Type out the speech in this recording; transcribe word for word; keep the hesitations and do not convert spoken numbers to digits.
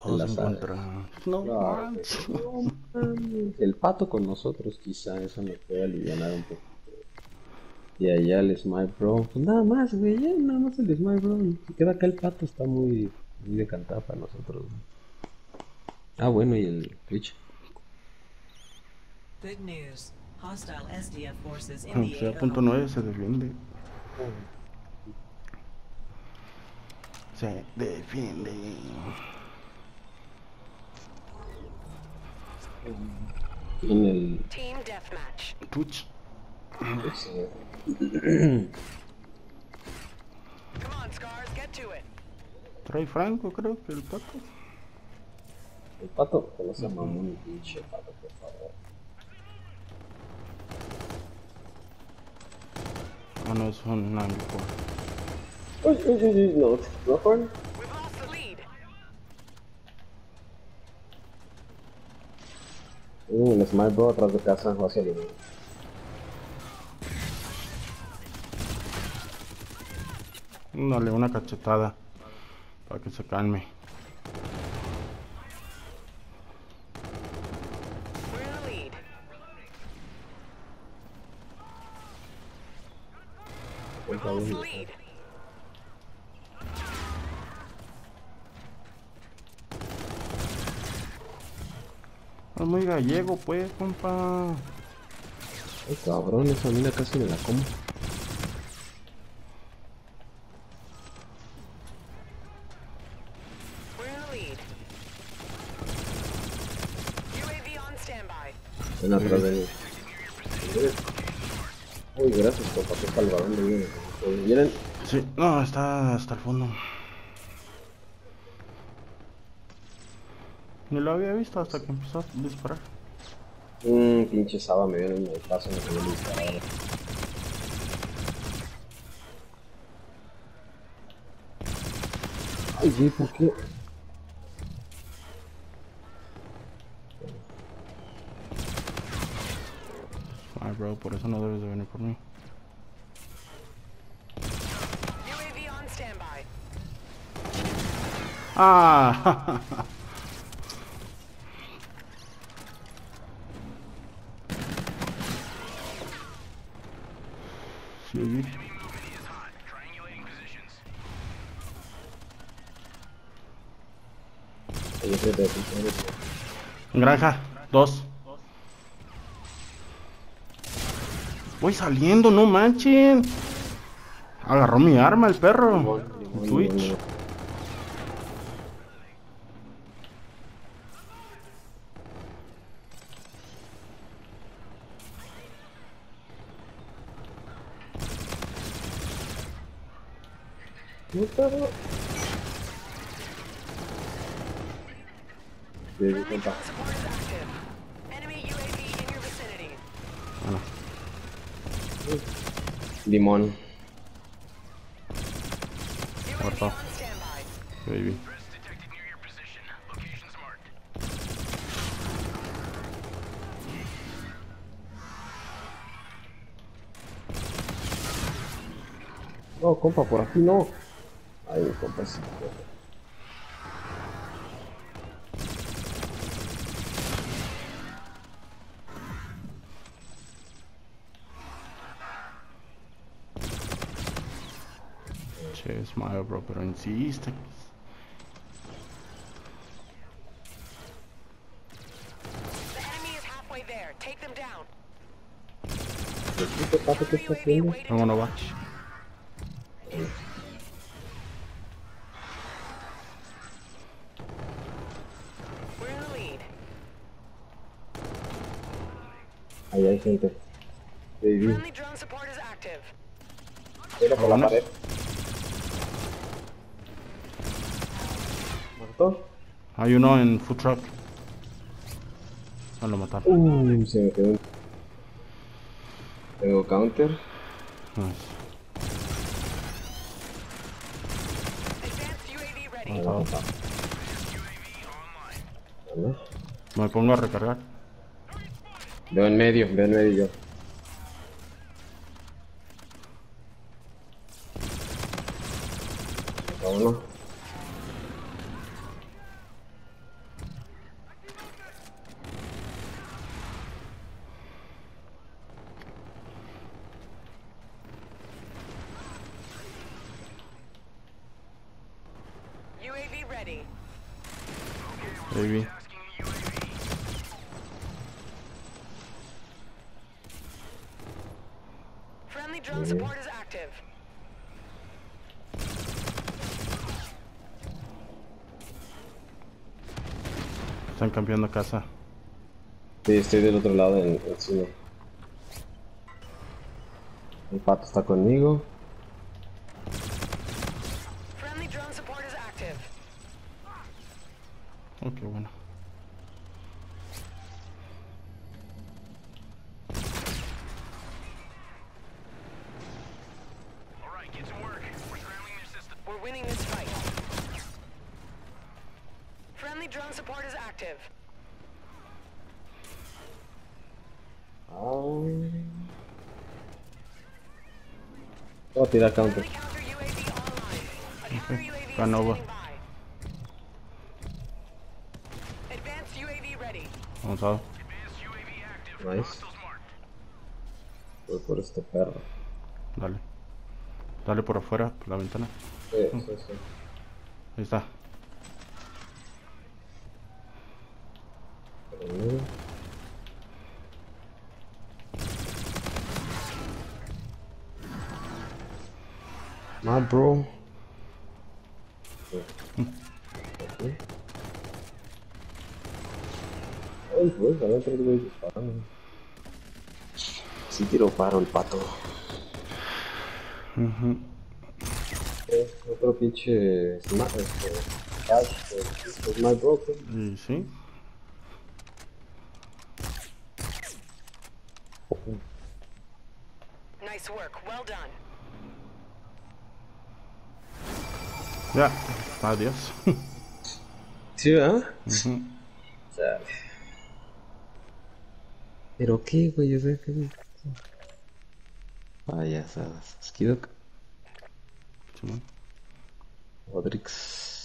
en Todos la en sala. contra. No Claro que manches. sí. No mames. El pato con nosotros, quizá eso me puede aliviar un poco. Y allá el Smile Bro, pues nada más, güey, ya nada más el Smile Bro. Se queda acá el pato, está muy, muy decantado para nosotros, güey. Ah, bueno, y el Twitch. Good news. Hostile S D F forces in Aunque the sea punto A O. nueve se defiende. Oh, Se defiende. en el Team deathmatch. Twitch. Twitch, eh, Come on, Scars, get to it. Trae Franco, creo que el pato. el pato, que no se mamón, el pinche pato, por favor. Ah, no, es un ángulo. Uy, uy, uy, uy, no, no, Juan. We've lost the lead. Uh, el Smile Bro atrás de casa, va hacia el línea. Dale una cachetada para que se calme. We're in the lead. We've lost the lead. Es muy gallego, pues, compa. Ay, cabrón, esa mina casi me la como. We're in the lead. U A V on standby. Ven atrás de mí. Uy, gracias, papá, qué salvadón de vida. ¿Vienen? Sí, no, está hasta el fondo. Ni lo había visto hasta que empezó a disparar. Mmm, pinche Saba me viene en el paso, me quedé disparado. Ay, güey, ¿por qué? Ay, bro, por eso no debes de venir por mí. U A V on standby. Ah, sí. Ay, ese de pinche. Granja, dos. Voy saliendo, no manchen. Agarró mi arma el perro. Limón, limón, Twitch. limón. No, perro. Sí, sí, Friendly compa. drone support is active. Enemy U A V in your vicinity. Bueno, Limón. U A V Muerto. on standby. baby. No, compa, por aquí no. Ay, compa, sí. Che, Smile, bro, pero insiste. The enemy is halfway there. Take them down. ¿Qué pato que está U A V haciendo? awaiting Vámonos, va. launch. We're in the lead. Ahí hay gente. Baby, Friendly drone support is active. tira por la Vámonos. pared. ¿Muerto? Hay uno en food truck. No lo mataron. Uy, se me quedó. un- Tengo counter. Nice. Advanced U A V ready. Avanzado. ¿Vale? Me pongo a recargar. Veo en medio, veo en medio yo. Acá uno. ready. Baby. Friendly drone support is active. Están cambiando casa. Sí, estoy del otro lado del del cine. El pato está conmigo. Friendly drone support is active. Oh, qué bueno. We're winning this fight. Friendly drone support is active. Ah. Voy a tirar counter. Friendly counter U A V online. A counter U A V is Gone over. standing by. Advanced U A V ready. Avanzado. Nice. Voy por este perro. Dale. Dale por afuera, por la ventana. Sí, sí, sí. Ahí está. Pero, my bro. Sí. Aquí. Ay, pues, había tres güeyes disparando. Sí tiro paro el pato. Ujú. Eh, otro pinche sma- este, cash, este, es my bro. pues. Y sí. Nice work. Well done. Ya. Adiós. Sí, ¿verdad? Ujú. Chale. ¿Pero qué, güey? O sea, ¿qué? Payasadas. Skidok. Simón. Rodrix.